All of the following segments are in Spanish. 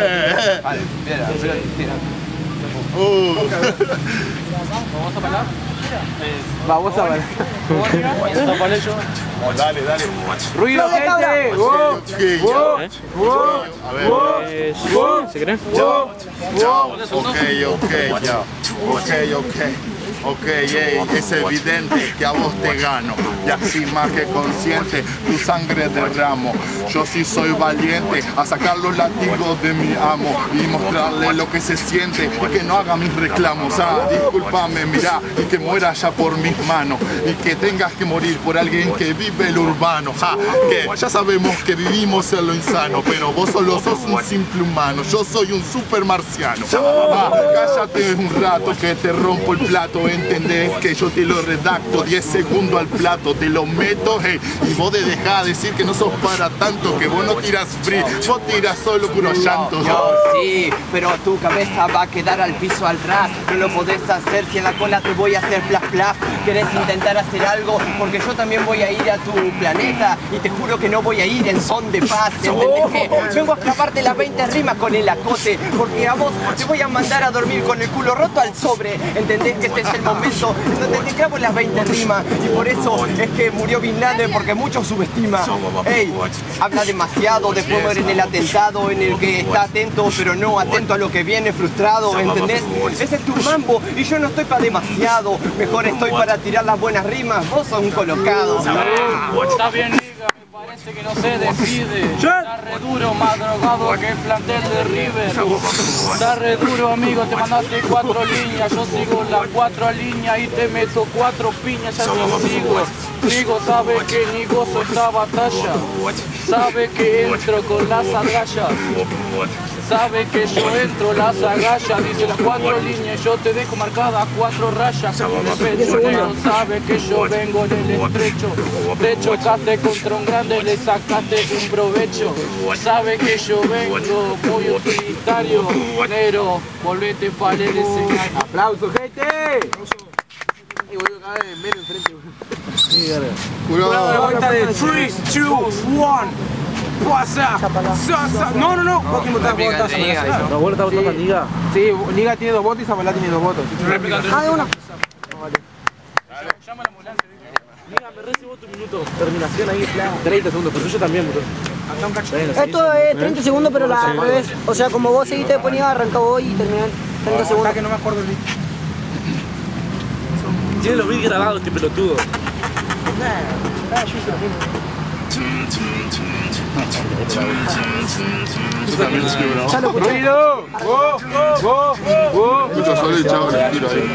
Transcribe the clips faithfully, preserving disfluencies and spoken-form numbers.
Vale, mira, mira, mira. Uh. ¿Vamos a bailar? Vamos a bailar. ¿Vamos a bailar yo? Dale, dale. Ruido, gente. Wow. Ok, Wow. ya. Wow. A ver. Wow. ¿Se creen? Wow. Wow. Ok, ok, ya. Ok, ok. Ok, ey, es evidente que a vos te gano. Y así más que consciente, tu sangre derramo. Yo sí soy valiente a sacar los látigos de mi amo y mostrarle lo que se siente y que no haga mis reclamos. Ah, discúlpame, mira, y que muera ya por mis manos y que tengas que morir por alguien que vive el urbano. Ah, que ya sabemos que vivimos en lo insano, pero vos solo sos un simple humano. Yo soy un super marciano. Ah, cállate un rato que te rompo el plato. ¿Entendés que yo te lo redacto? diez segundos al plato, te lo meto, hey, y vos de dejar de decir que no sos para tanto, que vos no tiras free, vos tiras solo puros llantos. Yo sí, pero tu cabeza va a quedar al piso al ras. No lo podés hacer si en la cola te voy a hacer plaf plaf. ¿Querés intentar hacer algo? Porque yo también voy a ir a tu planeta y te juro que no voy a ir en son de paz. ¿Entendés que vengo a clavarte las veinte rimas con el acote? Porque a vos te voy a mandar a dormir con el culo roto al sobre. ¿Entendés que este es el momento en donde te clavo las veinte rimas? Y por eso es que murió Bin Laden, porque mucho subestima. Ey, habla demasiado, después muere en el atentado en el que está atento, pero no atento a lo que viene, frustrado, ¿entendés? Ese es tu mambo y yo no estoy para demasiado. Mejor estoy para tirar las buenas rimas, vos sos un colocado. Está bien, liga, me parece que no se decide. Está re duro, más drogado que el plantel de River. Está re duro, amigo, te mandaste cuatro líneas. Yo sigo las cuatro líneas y te meto cuatro piñas, ya te sigo. Rigo sabe que ni gozo esta batalla. Sabe que entro con las agallas. Sabe que yo entro las agallas, dice las cuatro líneas, yo te dejo marcadas cuatro rayas en el pecho. Negro sabe que yo vengo en el estrecho, te chocaste contra un grande, le sacaste un provecho. Sabe que yo vengo muy utilitario, negro, volvete para el escenario. Aplauso, gente. Y vuelvo a caer en medio enfrente. Sí, dale. Jurado. La cuenta de tres, dos, uno. Pasa. No, no, no. Vos que votás, votás. ¿No vos estás votando a Liga? Sí, Liga tiene dos votos y Zabalá tiene dos votos. Ah, de una. Llama a la ambulancia. Liga, me recibo tu minuto. Terminación ahí, treinta segundos, pero yo también, boludo. Esto es treinta segundos, pero la al revés. O sea, como vos seguiste después, arranca vos y terminan treinta segundos. que no me acuerdo el beat. Tiene los beats grabados, este pelotudo. Nah, yo hice lo mismo. Yo también escribo. ¡Ruido! ¡Go! ¡Go! ¡Go! Escucho solo y chavo le tiro ahí.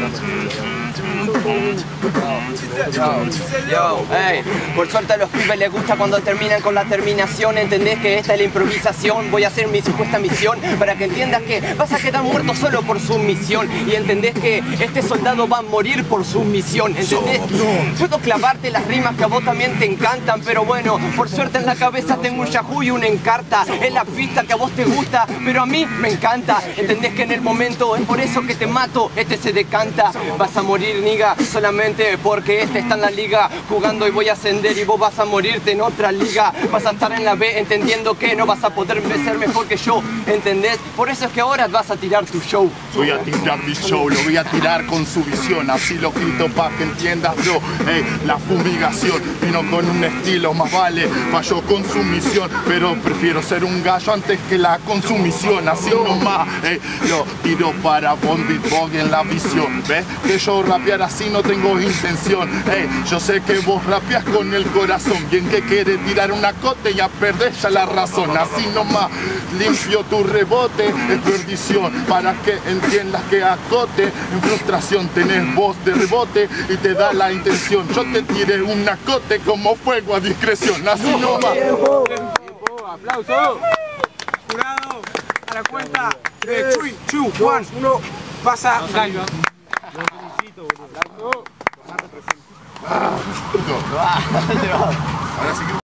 Yo, ey, por suerte a los pibes les gusta cuando terminan con la terminación. ¿Entendés que esta es la improvisación? Voy a hacer mi supuesta misión para que entiendas que vas a quedar muerto solo por su misión. Y entendés que este soldado va a morir por su misión. ¿Entendés? Puedo clavarte las rimas que a vos también te encantan, pero bueno, por suerte en la cabeza tengo un Yahoo y una Encarta. Es la pista que a vos te gusta, pero a mí me encanta. ¿Entendés que en el momento es por eso que te mato? Este se decanta. Vas a morir, niga, solamente porque este está en la liga jugando y voy a ascender y vos vas a morirte en otra liga. Vas a estar en la B entendiendo que no vas a poder ser mejor que yo, ¿entendés? Por eso es que ahora vas a tirar tu show. Voy a tirar mi show, lo voy a tirar con su visión, así lo grito pa' que entiendas, bro. Hey, la fumigación vino con un estilo, más vale, falló con su misión, pero prefiero ser un gallo antes que la consumición, así nomás. Hey, lo tiro para Bondi Bog en la visión, ¿ves? Que yo rapear así no tengo intención. Hey, yo sé que vos rapeas con el corazón, bien que quiere tirar una cote y a perder ya la razón, así nomás. Limpio tu rebote, es perdición, para que entiendas que acote, en frustración tenés voz de rebote y te da la intención. Yo te tiré un acote como fuego a discreción, así nomás. ¡Tiempo! ¡Aplauso! Jurado, a la cuenta de tres, dos, uno, pasa gallo. Lo felicito, boludo. Aplauso. Ahora sí que